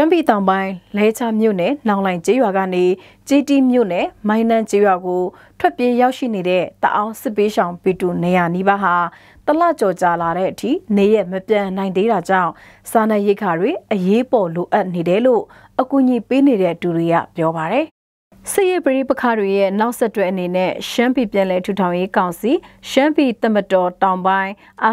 ရှမ်းပြည်တောင်ပိုင်းလဲချမြို့နယ်နောင်လိုင်ကျေးရွာကနေကြီးတီးမြို့နယ်မိုင်းနန်းကျေးရွာကိုထွက်ပြေးရောက်ရှိနေတဲ့တအောင်စစ်ပေးဆောင်ပီတူနေရနီးပါးဟာတလကြော်ကြာလာတဲ့အထိနေရမပြန်နိုင်သေးတာကြောင့်စားနပ်ရိက္ခာတွေအရေးပေါ်လိုအပ်နေတယ်လို့အကူအညီပေးနေတဲ့တူတွေကပြောပါတယ်စစ်ရေးပရိပခါတွေရဲ့နောက်ဆက်တွဲအနေနဲ့ရှမ်းပြည်ပြည်လဲထူထောင်ရေးကောင်စီရှမ်းပြည်တမတော်တောင်ပိုင်း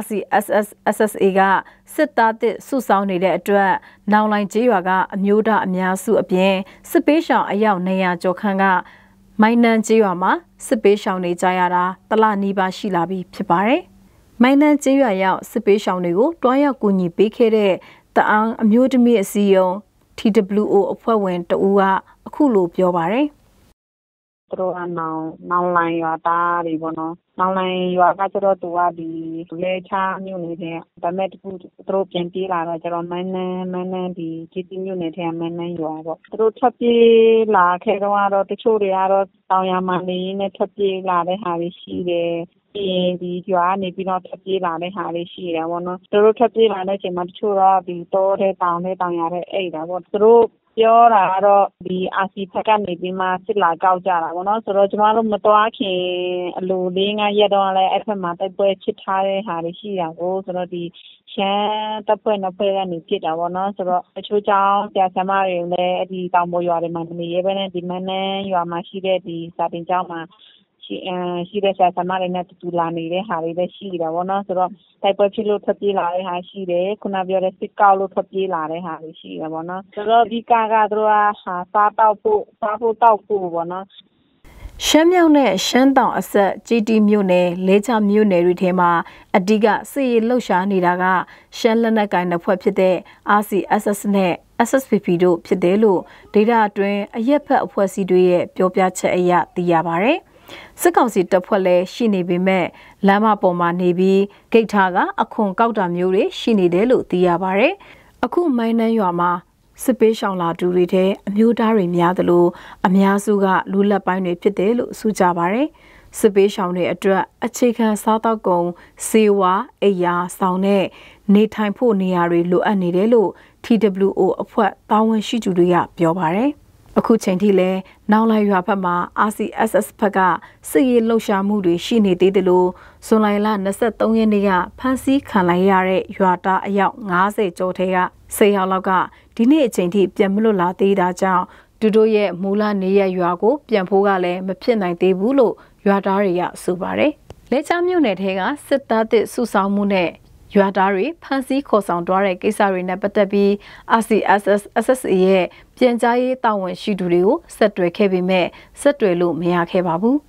RCSS/SSA ကစစ်သားတစ်စုဆောင်းနေတဲ့အတွက်နောင်လိုင်ကျေးရွာကအမျိုးသားအများစုအပြင်စစ်ပေးရှောင်အယောက်200ကျော်ခန့်ကမိုင်းနန်းကျေးရွာမှာစစ်ပေးရှောင်နေကြရတာတလနီးပါးရှိလာပြီဖြစ်ပါတယ်။မိုင်းနန်းကျေးရွာရောက်စစ်ပေးရှောင်တွေကိုတွားရောက်ကူညီပေးခဲ့တဲ့တအောင်းအမျိုးသမီးအစည်းအရုံး TWO အဖွဲ့ဝင်တဦးကအခုလိုပြောပါတယ်။သူတို့ကနောင်လိုင်ရွာသားတွေပေါ့နော်နောင်လိုင်ရွာကကျတော့သူကဒီလဲချမြို့နယ်ထဲဒါမဲ့တခုသူတို့ပြန်ပြေးလာတော့ကျတော့မန်းနန်းဒီကြီးတီမြို့နယ်ထဲမန်းနန်းရွာပေါ့သူတို့ထွက်ပြေးလာခဲ့တော့တချို့တွေကတော့တောင်ရမနေနဲ့ထွက်ပြေးလာတဲ့ဟာတွေရှိတယ်ဒီရွာနေပြီးတော့ထွက်ပြေးလာတဲ့ဟာတွေရှိတယ်ပေါ့နော်သူတို့ထွက်ပြေးလာတဲ့အချိန်မှာတချို့တော့ဒီတောထဲတောင်ရတဲ့အိတ်တာပေါ့သူတို့ပြောတာကတော့ဒီ RC ဖက်ကနေပြီးမှစစ်လာကောက်ကြတာပေါ့နော်ဆိုတော့ကျမတို့မတော်ခင်အလို4-5ရက်တော့လည်းအဲ့ဖက်မှာတိုက်ပွဲချစ်ထားတဲ့ဟာတွေရှိတာကိုဆိုတော့ဒီရှမ်းတပ်ဖွဲ့နှစ်ဖွဲ့ကနေဖြစ်တာပေါ့နော်ဆိုတော့အချို့ကြောင့်ဆရာဆရာမတွေလည်းဒီတောင်ပေါ်ရွာတွေမှာနေရဲပဲနဲ့ဒီမန်းနန်းရွာမှာရှိတဲ့ဒီစာတင်ကျောင်းမှာရှိတဲ့ဆရာဆရာမတွေနဲ့တူလာနေတဲ့ဟာတွေလည်းရှိတာပေါ့နော်ဆိုတော့တိုက်ပွဲဖြစ်လို့ထွက်ပြေးလာတဲ့ဟာရှိတယ်ခုနပြောတဲ့စစ်ကောက်လို့ထွက်ပြေးလာတဲ့ဟာတွေရှိတယ်ပေါ့နော်ဆိုတော့ဒီကသူတို့ကစားတောက်ဖို့ပေါ့နော်ရှမ်းမြောက်နဲ့ရှမ်းတောင်အဆက်ကြီးတီမြို့နယ်လဲချမြို့နယ်တွေထဲမှာအဓိကစစ်ရေးလှုပ်ရှားနေတာကရှမ်းလက်နက်ကိုင်တပ်ဖွဲ့ဖြစ်တဲ့ RCSS နဲ့ SSPP တို့ဖြစ်တယ်လို့ဒေတာအတွင်းအရက်ဖက်အဖွဲ့အစည်းတွေရဲ့ပြောပြချက်အရသိရပါတယ်စစ်ကောင်စီတပ်ဖွဲ့လည်းရှိနေပေမဲ့လမ်းမပေါ်မှာနေပြီးဂိတ်ထားကအခွန်ကောက်တာမျိုးတွေရှိနေတယ်လို့သိရပါတယ်။အခုမိုင်းနန်းရွာမှာစစ်ပေးရှောင်လာသူတွေထဲအမျိုးသားတွေများသလိုအများစုကလူလက်ပိုင်းတွေဖြစ်တယ်လို့ဆိုကြပါတယ်။စစ်ပေးရှောင်တွေအတွက်အခြေခံစားသောက်ကုန်စေဝါအိယာဆောင်နဲ့နေထိုင်ဖို့နေရာတွေလိုအပ်နေတယ်လို့ TWO အဖွဲ့တာဝန်ရှိသူတွေကပြောပါတယ်။အခုချိန်ထိလဲနောင်လိုက်ရွာဘက်မှာ RCSS ဘက်ကစစ်ရေးလှုပ်ရှားမှုတွေရှိနေသေးတယ်လို့ဇွန်လ23ရက်နေ့ကဖမ်းဆီးခံလိုက်ရတဲ့ရွာသားအယောက်90ကျော်ထဲက10ယောက်လောက်ကဒီနေ့အချိန်ထိပြန်မလွတ်လာသေးတာကြောင့်သူတို့ရဲ့မူလနေရရွာကိုပြန်ဖို့ကလည်းမဖြစ်နိုင်သေးဘူးလို့ရွာသားတွေကဆိုပါတယ်။လဲချမြို့နယ်ထဲကစစ်သားတစ်စုဆောင်းမှုနဲ့ရွာသားတွေဖမ်းဆီးခေါ်ဆောင်သွားတဲ့ကိစ္စတွေနဲ့ပတ်သက်ပြီး RCSS/SSA ရဲ့ပြန်ကြားရေးတာဝန်ရှိသူတွေကိုဆက်သွယ်ခဲ့ပေမဲ့ဆက်သွယ်လို့မရခဲ့ပါဘူး